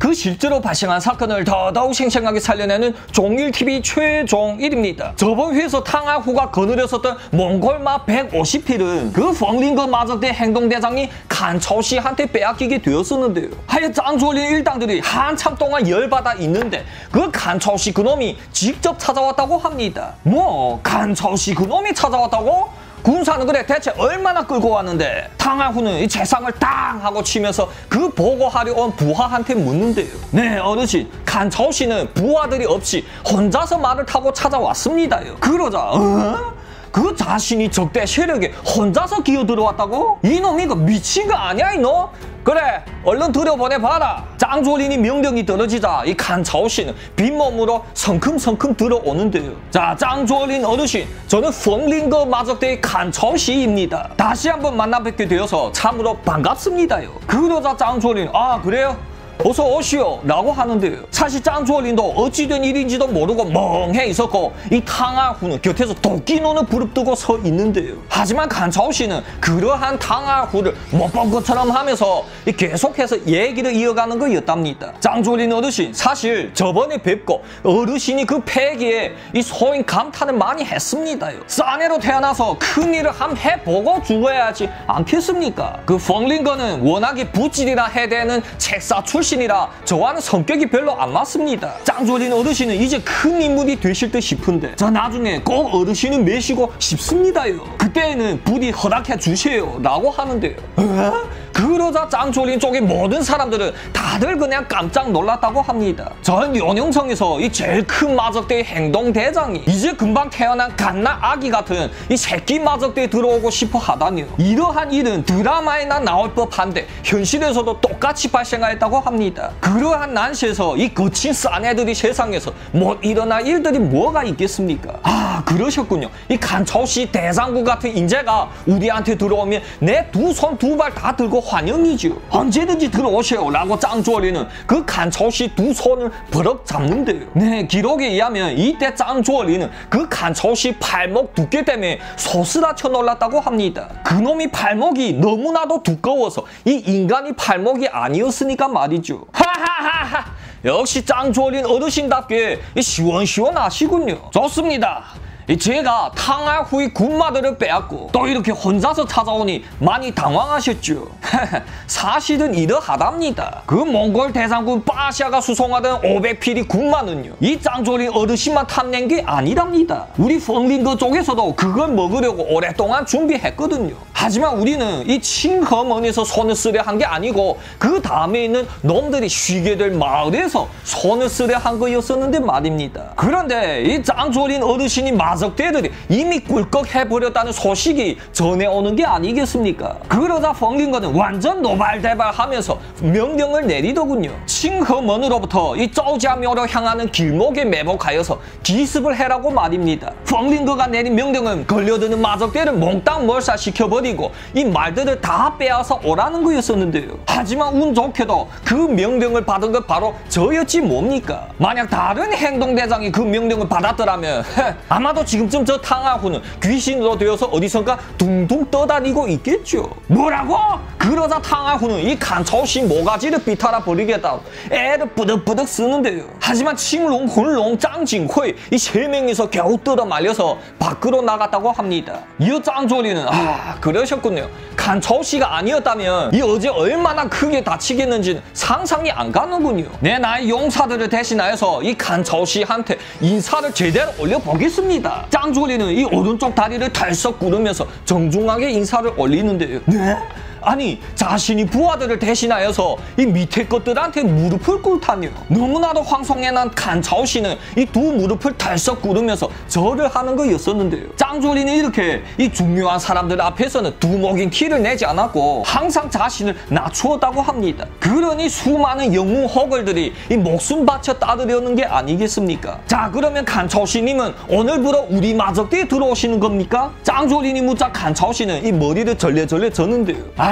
그 실제로 발생한 사건을 더더욱 생생하게 살려내는 종일TV 최종일입니다. 저번 회에서 탕하후가 거느렸었던 몽골마 150필은 그 펑링거 마적대 행동대장이 칸차오씨한테 빼앗기게 되었었는데요. 하여 짱조린 일당들이 한참 동안 열받아 있는데 그 칸차오씨 그놈이 직접 찾아왔다고 합니다. 뭐 칸차오씨 그놈이 찾아왔다고? 군사는 그래 대체 얼마나 끌고 왔는데? 탕하후는 이 재상을 땅 하고 치면서 그 보고하려 온 부하한테 묻는데요. 네 어르신, 칸차오씨는 부하들이 없이 혼자서 말을 타고 찾아왔습니다요. 그러자 그 자신이 적대 세력에 혼자서 기어들어왔다고? 이놈이 그 미친 거 아니야 이놈? 그래 얼른 들여보내봐라. 짱조린이 명령이 떨어지자 이 칸차오씨는 빈몸으로 성큼성큼 들어오는데요. 자, 짱조린 어르신, 저는 펑링거 마적대의 칸차오씨입니다. 다시 한번 만나 뵙게 되어서 참으로 반갑습니다요. 그러자 짱조린, 아 그래요? 어서 오시오 라고 하는데요. 사실 짱조린도 어찌된 일인지도 모르고 멍해 있었고 이 탕하후는 곁에서 도끼 노는 부릅뜨고 서 있는데요. 하지만 칸차오씨는 그러한 탕하후를 못 본 것처럼 하면서 계속해서 얘기를 이어가는 거였답니다. 짱조린 어르신, 사실 저번에 뵙고 어르신이 그 패기에 이 소인 감탄을 많이 했습니다요. 싸네로 태어나서 큰일을 함 해보고 죽어야지 않겠습니까? 그 펑링거는 워낙에 부질이나 해대는 책사 출신이라 저와는 성격이 별로 안 맞습니다. 짱조린 어르신은 이제 큰 인물이 되실 듯 싶은데 저 나중에 꼭 어르신을 매시고 싶습니다요. 그때는 부디 허락해 주세요 라고 하는데요. 그러자 짱조린 쪽의 모든 사람들은 다들 그냥 깜짝 놀랐다고 합니다. 전 연용성에서 이 제일 큰 마적대의 행동대장이 이제 금방 태어난 갓나 아기 같은 이 새끼 마적대에 들어오고 싶어 하다니요. 이러한 일은 드라마에나 나올 법한데 현실에서도 똑같이 발생하였다고 합니다. 그러한 난시에서 이 거친 싸네들이 세상에서 못 일어날 일들이 뭐가 있겠습니까? 아 그러셨군요. 이 칸차오씨 대장구 같은 인재가 우리한테 들어오면 내 두 손 두 발 다 들고 환영이죠. 언제든지 들어오세요 라고 짱조린은 그 칸차오씨 두 손을 버럭 잡는데요. 네, 기록에 의하면 이때 짱조린은 그 칸차오씨 팔목 두께 때문에 소스라쳐 놀랐다고 합니다. 그놈이 팔목이 너무나도 두꺼워서 이 인간이 팔목이 아니었으니까 말이죠. 하하하하, 역시 짱조린 어르신답게 시원시원하시군요. 좋습니다. 제가 탕하후의 군마들을 빼앗고 또 이렇게 혼자서 찾아오니 많이 당황하셨죠. 사실은 이러하답니다. 그 몽골 대장군 빠샤가 수송하던 500필이 군마는요, 이 짱조린 어르신만 탐낸 게 아니랍니다. 우리 펑링거 쪽에서도 그걸 먹으려고 오랫동안 준비했거든요. 하지만 우리는 이 칭허먼에서 손을 쓰려 한 게 아니고 그 다음에 있는 놈들이 쉬게 될 마을에서 손을 쓰려 한 거였었는데 말입니다. 그런데 이 짱조린 어르신이 마적대들이 이미 꿀꺽 해버렸다는 소식이 전해오는 게 아니겠습니까? 그러다 펑링거는 완전 노발대발하면서 명령을 내리더군요. 칭허먼으로부터 이 쪼자묘로 향하는 길목에 매복하여서 기습을 해라고 말입니다. 펑링거가 내린 명령은 걸려드는 마적대를 몽땅 몰살시켜버리고 이 말들을 다 빼앗아 오라는 거였었는데요. 하지만 운 좋게도 그 명령을 받은 건 바로 저였지 뭡니까? 만약 다른 행동대장이 그 명령을 받았더라면 아마도 지금쯤 저 탕하후는 귀신으로 되어서 어디선가 둥둥 떠다니고 있겠죠. 뭐라고? 그러자 탕하후는 이 칸차오씨 모가지를 비탈아 버리겠다고 애를 뿌득뿌득 쓰는데요. 하지만 칭롱, 훈롱, 짱징회 이 세 명이서 겨우 뜯어 말려서 밖으로 나갔다고 합니다. 이 짱조리는 그러셨군요. 칸차오씨가 아니었다면 이 어제 얼마나 크게 다치겠는지는 상상이 안 가는군요. 내 나의 용사들을 대신하여서 이 칸차오씨한테 인사를 제대로 올려보겠습니다. 짱조리는 이 오른쪽 다리를 털썩 구르면서 정중하게 인사를 올리는데요. 네? 아니 자신이 부하들을 대신하여서 이 밑에 것들한테 무릎을 꿇다뇨. 너무나도 황송해난 칸차오씨는 이 두 무릎을 털썩 꿇으면서 절을 하는 거였었는데요. 짱조리는 이렇게 이 중요한 사람들 앞에서는 두목인 티를 내지 않았고 항상 자신을 낮추었다고 합니다. 그러니 수많은 영웅 호걸들이 이 목숨 바쳐 따르려는 게 아니겠습니까? 자, 그러면 칸차오씨님은 오늘부터 우리 마적대에 들어오시는 겁니까? 짱조리니 묻자 칸차오씨는 이 머리를 절레절레 저는데요. 아니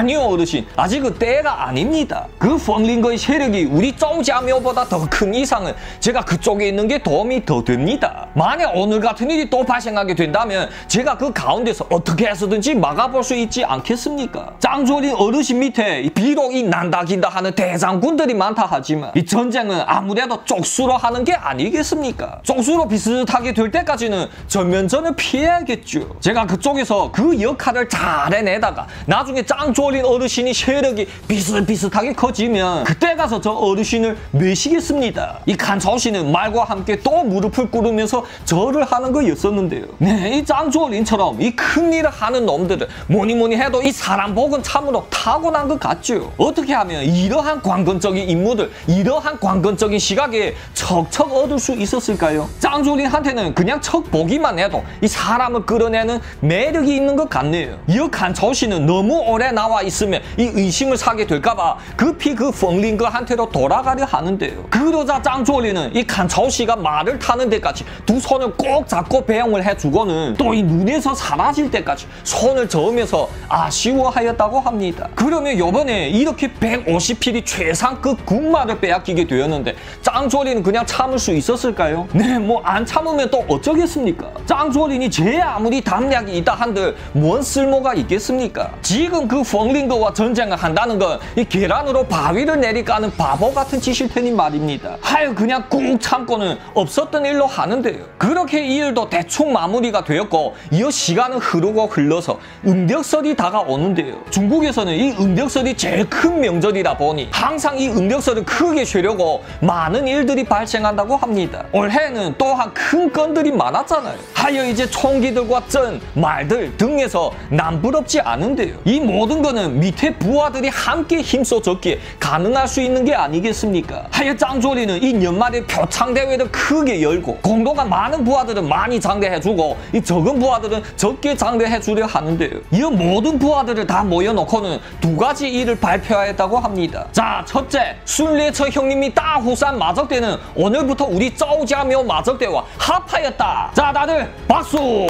아니요 어르신, 아직 그 때가 아닙니다. 그 펑링거의 세력이 우리 쪼우자묘보다 더 큰 이상은 제가 그쪽에 있는 게 도움이 더 됩니다. 만약 오늘 같은 일이 또 발생하게 된다면 제가 그 가운데서 어떻게 해서든지 막아볼 수 있지 않겠습니까? 짱조린 어르신 밑에 비록 이 난다긴다 하는 대장군들이 많다 하지만 이 전쟁은 아무래도 쪽수로 하는 게 아니겠습니까? 쪽수로 비슷하게 될 때까지는 전면전을 피해야겠죠. 제가 그쪽에서 그 역할을 잘 해내다가 나중에 짱조린 어르신이 세력이 비슷비슷하게 커지면 그때 가서 저 어르신을 매시겠습니다. 이 칸차오씨는 말과 함께 또 무릎을 꿇으면서 절을 하는 거였었는데요. 네, 이 짱조린처럼 이 큰일을 하는 놈들은 뭐니 해도 이 사람 복은 참으로 타고난 것 같죠. 어떻게 하면 이러한 관건적인 인물들, 이러한 관건적인 시각에 척척 얻을 수 있었을까요? 짱조린한테는 그냥 척 보기만 해도 이 사람을 끌어내는 매력이 있는 것 같네요. 이 칸차오씨는 너무 오래 나와 있으면 이 의심을 사게 될까봐 급히 그 펑링거한테로 돌아가려 하는데요. 그러자 짱조린은 이 칸차오씨가 말을 타는 데까지 두 손을 꼭 잡고 배웅을 해주고는 또 이 눈에서 사라질 때까지 손을 저으면서 아쉬워하였다고 합니다. 그러면 요번에 이렇게 150필이 최상급 군마를 빼앗기게 되었는데 짱조린은 그냥 참을 수 있었을까요? 네, 뭐 안 참으면 또 어쩌겠습니까? 짱조린이 제 아무리 담력이 있다 한들 뭔 쓸모가 있겠습니까? 지금 그 펑링거와 전쟁을 한다는 건 이 계란으로 바위를 내리까는 바보 같은 짓일 테니 말입니다. 하여 그냥 꾹 참고는 없었던 일로 하는데요. 그렇게 이 일도 대충 마무리가 되었고 이어 시간은 흐르고 흘러서 음력설이 다가오는데요. 중국에서는 이 음력설이 제일 큰 명절이다 보니 항상 이 음력설을 크게 쉬려고 많은 일들이 발생한다고 합니다. 올해는 또한 큰 건들이 많았잖아요. 하여 이제 총기들과 쩐, 말들 등에서 남부럽지 않은데요. 이 모든 거는 밑에 부하들이 함께 힘써줬기에 가능할 수 있는 게 아니겠습니까? 하여 짱조린은 이 연말에 표창대회를 크게 열고 공도가 많은 부하들은 많이 장대해주고 이 적은 부하들은 적게 장대해주려 하는데요. 이 모든 부하들을 다 모여놓고는 두 가지 일을 발표하였다고 합니다. 자, 첫째, 순례처 형님이 따후산 마적대는 오늘부터 우리 쪼우자묘 마적대와 합하였다. 자, 다들 박수!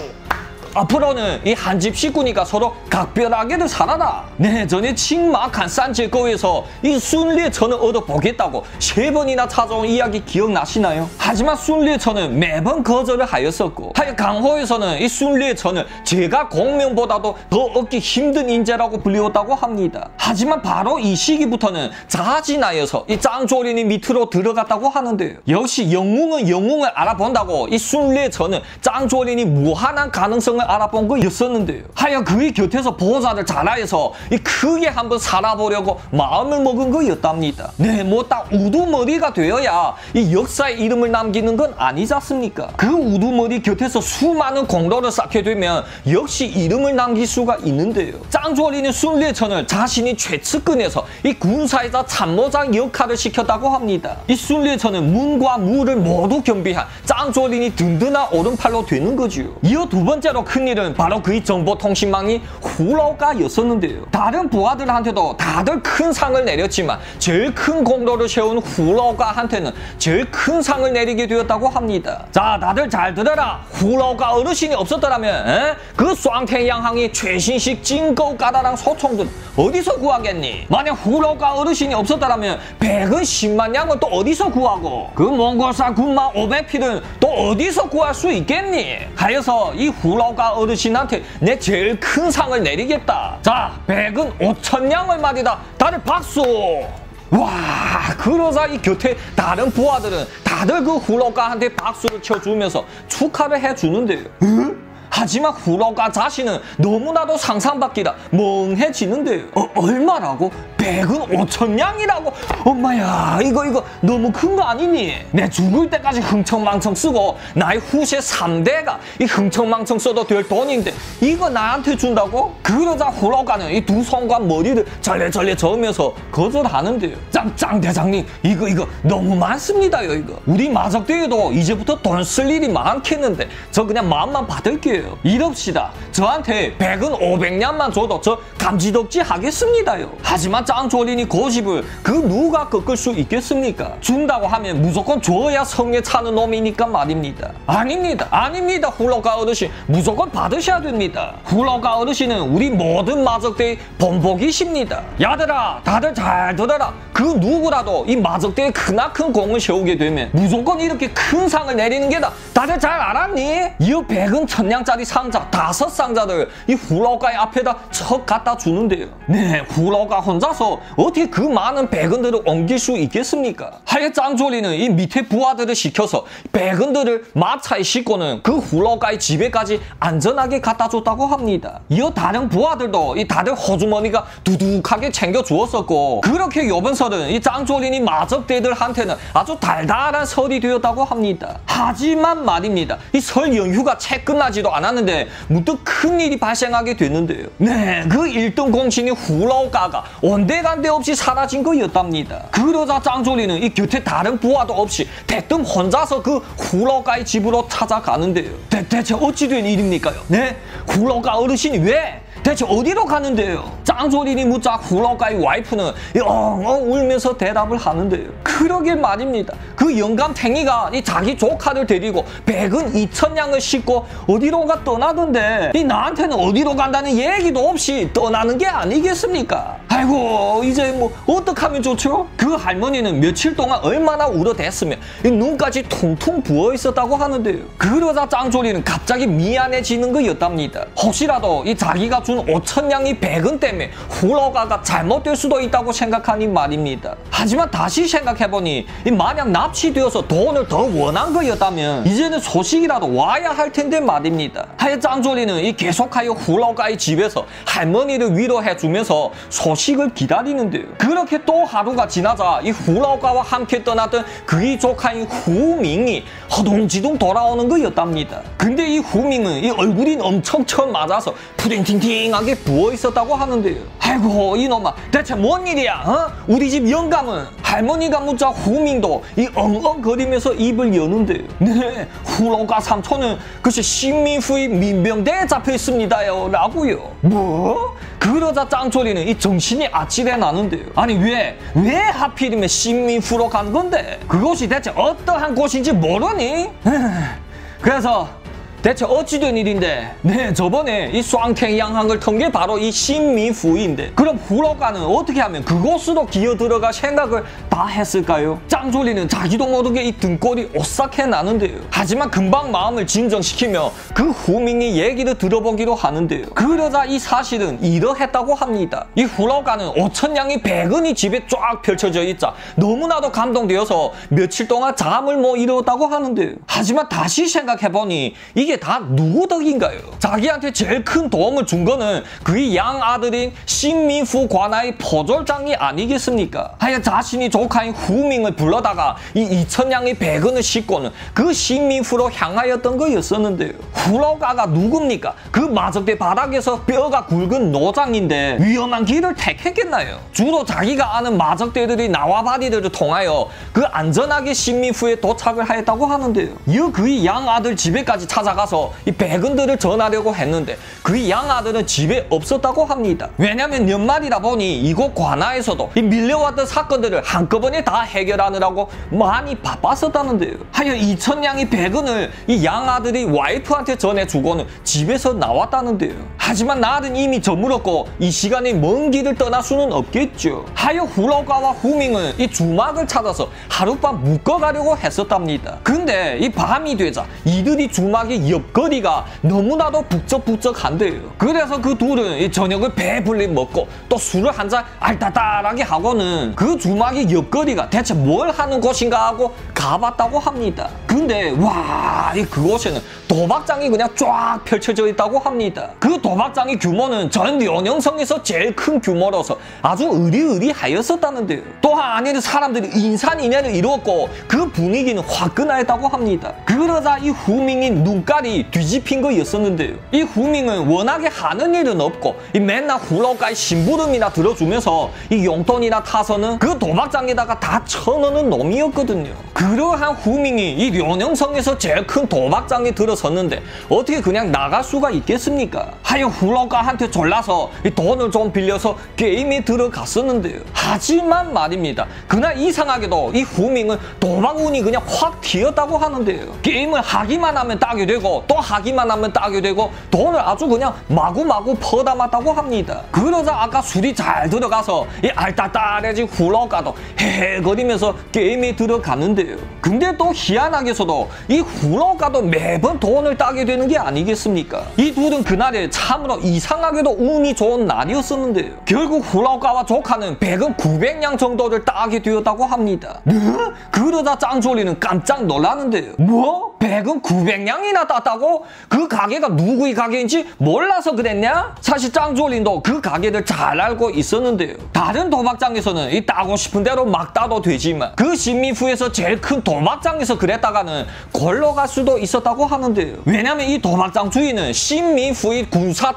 앞으로는 이 한 집 식구니까 서로 각별하게들 살아라. 네, 전에 칭막한 산제거에서 이 순례처는 얻어보겠다고 3번이나 찾아온 이야기 기억나시나요? 하지만 순례처는 매번 거절을 하였었고 하여 강호에서는 이 순례처는 제가 공명보다도 더 얻기 힘든 인재라고 불리웠다고 합니다. 하지만 바로 이 시기부터는 자진하여서 이 짱조린이 밑으로 들어갔다고 하는데요. 역시 영웅은 영웅을 알아본다고 이 순례처는 짱조린이 무한한 가능성을 알아본 거였었는데요. 하여 그의 곁에서 보호자를 잘하여서 이 크게 한번 살아보려고 마음을 먹은 거였답니다. 네, 뭐 딱 우두머리가 되어야 이 역사의 이름을 남기는 건 아니지 않습니까? 그 우두머리 곁에서 수많은 공로를 쌓게 되면 역시 이름을 남길 수가 있는데요. 짱조린이 순례천을 자신이 최측근에서 이 군사이자 참모장 역할을 시켰다고 합니다. 이 순례천은 문과 무를 모두 겸비한 짱조린이 든든한 오른팔로 되는 거죠. 이어 두 번째로 큰일은 바로 그의 정보통신망이 후라오가였었는데요. 다른 부하들한테도 다들 큰 상을 내렸지만 제일 큰 공로를 세운 후라오가한테는 제일 큰 상을 내리게 되었다고 합니다. 자, 다들 잘 들어라. 후라오가 어르신이 없었더라면 그 쌍태양항이 최신식 징거우가다랑 소총들 어디서 구하겠니? 만약 후라오가 어르신이 없었더라면 백은 10만 양은 또 어디서 구하고 그 몽골사 군마 500필은 또 어디서 구할 수 있겠니? 하여서 이 후라오가 어르신한테 내 제일 큰 상을 내리겠다. 자, 백은 5,000냥을 말이다. 다들 박수! 와, 그러자 이 곁에 다른 부하들은 다들 그 후라오가한테 박수를 쳐주면서 축하를 해주는데요. 하지만 후라오가 자신은 너무나도 상상밖이라 멍해지는데요. 얼마라고? 100은 5,000냥이라고? 엄마야, 이거 너무 큰 거 아니니? 내 죽을 때까지 흥청망청 쓰고 나의 후세 3대가 이 흥청망청 써도 될 돈인데 이거 나한테 준다고? 그러자 후라오가는 이 두 손과 머리를 절레절레 저으면서 거절하는데요. 짱 대장님, 이거 너무 많습니다요. 이거 우리 마적대에도 이제부터 돈 쓸 일이 많겠는데 저 그냥 마음만 받을게요. 이럽시다. 저한테 100은 500냥만 줘도 저 감지덕지 하겠습니다요. 하지만 짱조린이 고집을 그 누가 꺾을 수 있겠습니까? 준다고 하면 무조건 줘야 성에 차는 놈이니까 말입니다. 아닙니다. 훌러가 어르신 무조건 받으셔야 됩니다. 훌러가 어르신은 우리 모든 마적대의 본보기십니다. 야들아 다들 잘 들어라. 그 누구라도 이 마적대에 크나큰 공을 세우게 되면 무조건 이렇게 큰 상을 내리는 게다. 다들 잘 알았니? 이 100은 1000냥짜리 상자 5상자를 이 훌러가의 앞에다 척 갖다 주는데요. 네, 훌러가 혼자서 어떻게 그 많은 100원들을 옮길 수 있겠습니까? 하여 짱조리는 이 밑에 부하들을 시켜서 100원들을 마차에 싣고는 그 훌러가의 집에까지 안전하게 갖다 줬다고 합니다. 이어 다른 부하들도 이 다들 호주머니가 두둑하게 챙겨주었었고, 그렇게 요번 설은 이 짱조린이 마적대들한테는 아주 달달한 설이 되었다고 합니다. 하지만 말입니다. 이 설 연휴가 채 끝나지도 않았는데 문득 큰일이 발생하게 됐는데요. 네, 그 1등 공신인 훌러가가 온데간데 없이 사라진 거였답니다. 그러자 짱조리는 이 곁에 다른 부하도 없이 대뜸 혼자서 그 훌러가의 집으로 찾아가는데요. 대체 어찌 된 일입니까요? 네, 훌러가 어르신이 왜? 대체 어디로 가는데요? 짱조린이 묻자 훌러가의 와이프는 엉엉 울면서 대답을 하는데요. 그러게 말입니다. 그 영감탱이가 이 자기 조카를 데리고 100은 2000냥을 싣고 어디론가 떠나던데 이 나한테는 어디로 간다는 얘기도 없이 떠나는 게 아니겠습니까? 아이고 이제 뭐 어떡하면 좋죠? 그 할머니는 며칠 동안 얼마나 울어댔으면 이 눈까지 퉁퉁 부어 있었다고 하는데요. 그러자 짱조리는 갑자기 미안해지는 거였답니다. 혹시라도 이 자기가 준 5000냥이 100원 때문에 훌러가가 잘못될 수도 있다고 생각하니 말입니다. 하지만 다시 생각해보니 만약 납치되어서 돈을 더 원한 거였다면 이제는 소식이라도 와야 할 텐데 말입니다. 하여 짱조리는 이 계속하여 훌러가의 집에서 할머니를 위로해주면서 소식을 기다리는데요. 그렇게 또 하루가 지나자 이 훌러가와 함께 떠났던 그의 조카인 후밍이 허둥지둥 돌아오는 거였답니다. 근데 이 후밍은 이 얼굴이 엄청 처음 맞아서 푸딩팅팅하게 부어 있었다고 하는데요. 아이고 이놈아 대체 뭔 일이야? 어? 우리 집 영감은? 할머니가 묻자 후밍도 이 엉엉거리면서 입을 여는데요. 네, 훌러가 삼촌은 글쎄 신민후의 민병대에 잡혀 있습니다요 라고요. 뭐? 그러자 짱조리는 이 정신이 아찔해 나는데요. 아니 왜 하필이면 신민후로 간 건데? 그곳이 대체 어떠한 곳인지 모르니? 그래서 대체 어찌된 일인데? 네, 저번에 이 쌍탱이 양한 걸 턴 게 바로 이 신민후인데 그럼 훌러가는 어떻게 하면 그곳으로 기어들어갈 생각을 다 했을까요? 짱조리는 자기도 모르게 이 등골이 오싹해 나는데요. 하지만 금방 마음을 진정시키며 그 후밍이 얘기를 들어보기로 하는데요. 그러자 이 사실은 이러했다고 합니다. 이 훌러가는 5000냥이 100원이 집에 쫙 펼쳐져 있자 너무나도 감동되어서 며칠 동안 잠을 못 이루었다고 하는데요. 하지만 다시 생각해보니 이게 다 누구 덕인가요? 자기한테 제일 큰 도움을 준 거는 그의 양아들인 신민후 관아의 포졸장이 아니겠습니까? 하여 자신이 조카인 후밍을 불러다가 이 2000냥의 100원을 싣고는 그 신민후로 향하였던 거였었는데요. 훌러가가 누굽니까? 그 마적대 바닥에서 뼈가 굵은 노장인데 위험한 길을 택했겠나요? 주로 자기가 아는 마적대들이 나와바리들을 통하여 그 안전하게 신민후에 도착을 하였다고 하는데요. 이어 그의 양아들 집에까지 찾아가서 이 100원들을 전하려고 했는데 그의 양아들은 집에 없었다고 합니다. 왜냐면 연말이다 보니 이곳 관아에서도 이 밀려왔던 사건들을 한꺼번에 다 해결하느라고 많이 바빴었다는데요. 하여 2000냥이 100원을 이 양아들이 와이프한테 전해주고는 집에서 나왔다는데요. 하지만 날은 이미 저물었고 이 시간에 먼 길을 떠날 수는 없겠죠. 하여 훌러가와 후밍은 이 주막을 찾아서 하룻밤 묵어가려고 했었답니다. 근데 이 밤이 되자 이들이 주막의 옆거리가 너무나도 북적북적한데요. 그래서 그 둘은 이 저녁을 배불리 먹고 또 술을 한잔 알딸딸하게 하고는 그 주막의 옆거리가 대체 뭘 하는 곳인가 하고 가봤다고 합니다. 근데 와, 그곳에는 도박장이 그냥 쫙 펼쳐져 있다고 합니다. 그 도박장의 규모는 전 연영성에서 제일 큰 규모로서 아주 으리으리하였었다는데요. 또한 안에는 사람들이 인산인해를 이루었고 그 분위기는 화끈하였다고 합니다. 그러자 이 후밍이 눈까지 일갈이 뒤집힌 거였었는데요. 이 후밍은 워낙에 하는 일은 없고 이 맨날 훌러가의 심부름이나 들어주면서 이 용돈이나 타서는 그 도박장에다가 다 쳐넣는 놈이었거든요. 그러한 후밍이 이 련영성에서 제일 큰 도박장에 들어섰는데 어떻게 그냥 나갈 수가 있겠습니까? 하여 훌러가한테 졸라서 이 돈을 좀 빌려서 게임에 들어갔었는데요. 하지만 말입니다. 그날 이상하게도 이 후밍은 도박운이 그냥 확 튀었다고 하는데요. 게임을 하기만 하면 따게 되고 또 하기만 하면 따게 되고 돈을 아주 그냥 마구마구 퍼담았다고 합니다. 그러자 아까 술이 잘 들어가서 이 알딸딸해진 훌러가도 헤헤거리면서 게임에 들어갔는데요. 근데 또 희한하게서도 이 훌러가도 매번 돈을 따게 되는 게 아니겠습니까? 이 둘은 그날에 참으로 이상하게도 운이 좋은 날이었었는데요. 결국 훌러가와 조카는 100은 900냥 정도를 따게 되었다고 합니다. 네? 그러다 짱조리는 깜짝 놀라는데요. 뭐? 100은 900냥이나 땄다고? 그 가게가 누구의 가게인지 몰라서 그랬냐? 사실 짱조린도 그 가게를 잘 알고 있었는데요. 다른 도박장에서는 이 따고 싶은 대로 막 따도 되지만 그 신미후에서 제일 큰 도박장에서 그랬다가는 골로 갈 수도 있었다고 하는데요. 왜냐면 이 도박장 주인은 신미후의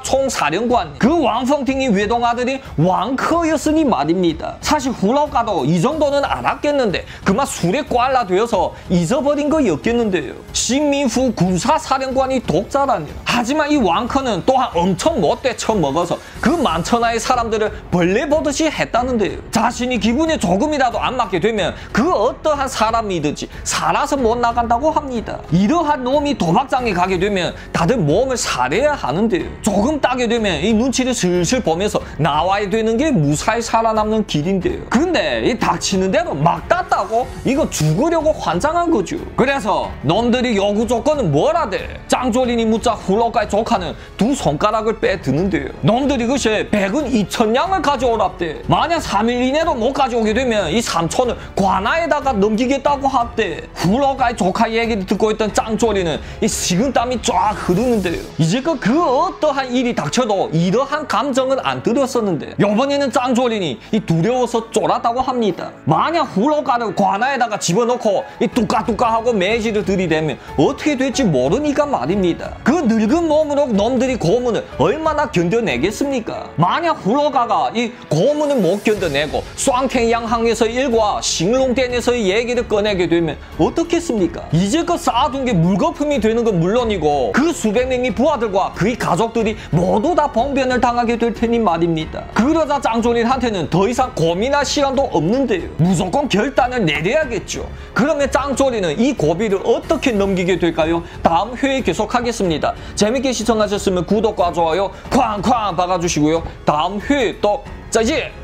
군사총사령관 그 왕펑팅이 외동아들이 왕커였으니 말입니다. 사실 훌러가도 이 정도는 알았겠는데 그만 술에 꽐라되어서 잊어버린 거였겠는데요. 신미후 군사사령관이 독자라뇨. 하지만 이 왕커는 또한 엄청 못돼 처먹어서 그 만천하의 사람들을 벌레 보듯이 했다는데요. 자신이 기분에 조금이라도 안 맞게 되면 그 어떠한 사람이든지 살아서 못 나간다고 합니다. 이러한 놈이 도박장에 가게 되면 다들 몸을 사려야 하는데요. 조금 따게 되면 이 눈치를 슬슬 보면서 나와야 되는 게 무사히 살아남는 길인데요. 근데 이 닥치는 대로 막 땄다고 이거 죽으려고 환장한 거죠. 그래서 놈들이 요구 조건은 뭐라대? 짱조린이 묻자 훌러가의 조카는 두 손가락을 빼드는데요. 놈들이 그새 100은 2000냥을 가져오랍대. 만약 3일 이내로 못 가져오게 되면 이 3천을 관아에다가 넘기겠다고 합대. 훌러가의 조카 얘기를 듣고 있던 짱조린은 이 식은땀이 쫙 흐르는데요. 이제껏 그 어떠한 일이 닥쳐도 이러한 감정은 안 들었었는데 이번에는 짱조린이 이 두려워서 쫄았다고 합니다. 만약 훌러가를 관아에다가 집어넣고 이 뚜까뚜까하고 매질을 들이대면 어떻게 될지 모르니까 말입니다. 그 늙은 몸으로 놈들이 고문을 얼마나 견뎌내겠습니까? 만약 훌러가가 이 고문을 못 견뎌내고 쌍탱양항에서 일과 싱롱댐에서의 얘기를 꺼내게 되면 어떻겠습니까? 이제껏 쌓아둔 게 물거품이 되는 건 물론이고 그 수백 명의 부하들과 그의 가족들이 모두 다 봉변을 당하게 될 테니 말입니다. 그러자 짱조린한테는 더 이상 고민할 시간도 없는데요. 무조건 결단을 내려야겠죠. 그러면 짱조린은 이 고비를 어떻게 넘기게 될까요? 다음 회에 계속하겠습니다. 재밌게 시청하셨으면 구독과 좋아요 쾅쾅 박아주시고요. 다음 회에 또 짜지!